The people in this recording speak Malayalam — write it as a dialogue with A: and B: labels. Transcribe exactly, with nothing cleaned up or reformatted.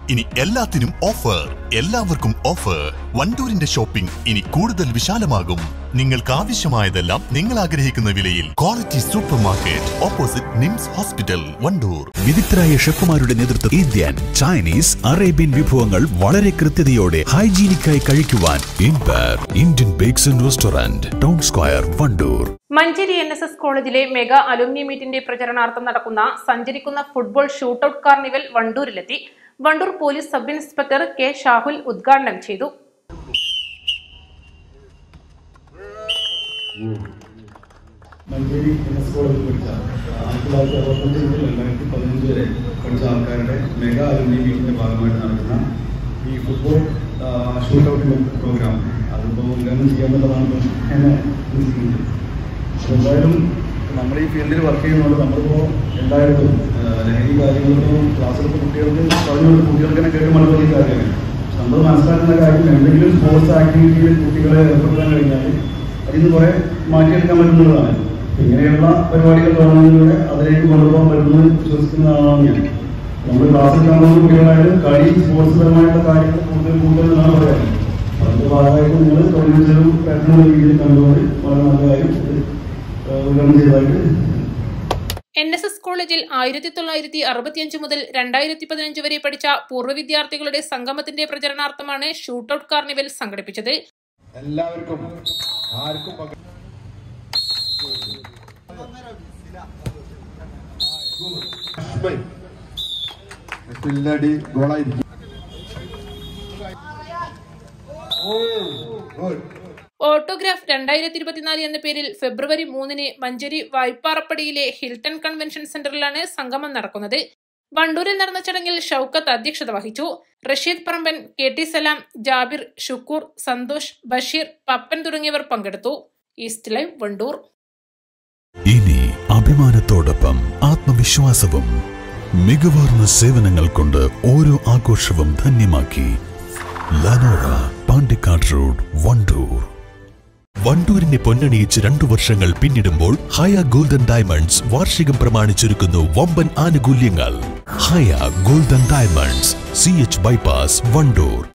A: ഇനി എല്ലാത്തിനും ഓഫർ, എല്ലാവർക്കും ഓഫർ. വണ്ടൂരിന്റെ ഷോപ്പിംഗ് ഇനി കൂടുതൽ വിശാലമാകും. നിങ്ങൾക്ക് ആവശ്യമായതെല്ലാം നിങ്ങൾ ആഗ്രഹിക്കുന്ന വിലയിൽ. Quality super market, opposite NIMS hospital, Wandoor.
B: വിദഗ്ധരായ ഷെഫുമാരുടെ നേതൃത്വത്തിൽ ഇന്ത്യൻ, ചൈനീസ്, അറേബ്യൻ വിഭവങ്ങൾ വളരെ കൃത്യതയോടെ ഹൈജീനിക്കായി കഴിക്കുവാൻ Empire Indian Bakes and Restaurant, town square, Wandoor.
C: Manjeri N S S കോളേജിലെ മെഗാ അലുമിനി മീറ്റിന്റെ പ്രചരണാർത്ഥം നടക്കുന്ന സഞ്ചരിക്കുന്ന ഫുട്ബോൾ ഷൂട്ടൌട്ട് കാർണിവൽ വണ്ടൂരിലെത്തി. Wandoor police sub inspector K Shahul ഉദ്ഘാടനം ചെയ്തു.
D: മഞ്ചേരി എൻ എസ് കോളേജിൽ പഠിച്ച ആയിരത്തി തൊള്ളായിരത്തി അറുപത്തഞ്ച് മുതൽ രണ്ടായിരത്തി പതിനഞ്ച് വരെ പഠിച്ച ആൾക്കാരുടെ മെഗാ അലുമിനി മീറ്റിന്റെ ഭാഗമായിട്ട് നടക്കുന്ന ഈ ഫുട്ബോൾ ഷൂട്ടൌട്ട് പ്രോഗ്രാം അതിപ്പോൾ ഉദ്ഘാടനം ചെയ്യാമെന്നുള്ളതാണ് എന്നെ ചിന്തിക്കുന്നത്. എന്തായാലും നമ്മൾ ഈ ഫീൽഡിൽ വർക്ക് ചെയ്യുന്നതുകൊണ്ട് നമ്മളിപ്പോൾ എല്ലായിടത്തും ലഹരി കാര്യങ്ങളിലും ക്ലാസ്സിലൊക്കെ കുട്ടികൾക്ക് പറഞ്ഞു കുട്ടികൾക്ക് തന്നെ കേട്ട് മണപ്പതി കാര്യമാണ്. നമ്മൾ മനസ്സിലാക്കുന്ന കാര്യം എന്തെങ്കിലും സ്പോർട്സ് ആക്ടിവിറ്റിയിൽ കുട്ടികളെ ഏർപ്പെടുത്താൻ കഴിഞ്ഞാൽ അതിൽ നിന്ന് കുറേ മാറ്റിയെടുക്കാൻ പറ്റുന്നതാണ്. ഇങ്ങനെയുള്ള പരിപാടികൾ തുടങ്ങുന്നതിലൂടെ അതിലേക്ക് കൊണ്ടുപോകാൻ പറ്റുന്നത് വിശ്വസിക്കുന്നതാണ് ഞാൻ. നമ്മൾ ക്ലാസ്സിൽ കാണുന്ന കുട്ടികളായാലും കളി സ്പോർട്സ് പരമായിട്ടുള്ള കാര്യങ്ങൾ കൂടുതൽ കൂടുതൽ എന്നാണ് പറയാറ്. അതിൻ്റെ ഭാഗമായിട്ട് നിങ്ങൾ തൊഴിലും പ്രയത്നം രീതിയിൽ കണ്ടുകൊണ്ട് വളരെ നല്ല കാര്യം ഉദ്ഘാടനം ചെയ്തതായിട്ട്.
C: എൻ എസ് എസ് കോളേജിൽ ആയിരത്തി തൊള്ളായിരത്തി അറുപത്തിയഞ്ച് മുതൽ രണ്ടായിരത്തി പതിനഞ്ച് വരെ പഠിച്ച പൂർവ്വ വിദ്യാർത്ഥികളുടെ സംഗമത്തിന്റെ പ്രചരണാർത്ഥമാണ് ഷൂട്ടൌട്ട് കാർണിവൽ സംഘടിപ്പിച്ചത്.
D: എല്ലാവർക്കും ആർക്കും
C: ഓട്ടോഗ്രാഫ് രണ്ടായിരത്തി ഇരുപത്തിനാല് എന്ന പേരിൽ ഫെബ്രുവരി മൂന്നിന് മഞ്ചേരി വായ്പാറപ്പടിയിലെ ഹിൽട്ടൺ കൺവെൻഷൻ സെന്ററിലാണ് സംഗമം നടക്കുന്നത്. വണ്ടൂരിൽ നടന്ന ചടങ്ങിൽ ഷൌക്കത്ത് അധ്യക്ഷത വഹിച്ചു. റഷീദ് പറമ്പൻ, കെ ടി സലാം, ജാബിർ, ഷുക്കൂർ, സന്തോഷ്, ബഷീർ, പപ്പൻ തുടങ്ങിയവർ പങ്കെടുത്തു. East Live, Wandoor.
B: ഇനി അഭിമാനത്തോടൊപ്പം ആത്മവിശ്വാസവും മികവാർന്ന സേവനങ്ങൾ കൊണ്ട് ഓരോ ആഘോഷവും ധന്യമാക്കി. Lanora, Pandikkad road, Wandoor. വണ്ടൂരിനെ പൊന്നണിയിച്ച് രണ്ടു വർഷങ്ങൾ പിന്നിടുമ്പോൾ ഹയ ഗോൾഡൻ ഡയമണ്ട്സ് വാർഷികം പ്രമാണിച്ചൊരുക്കുന്നു വമ്പൻ ആനുകൂല്യങ്ങൾ. Haya golden diamonds, C H bypass, Wandoor.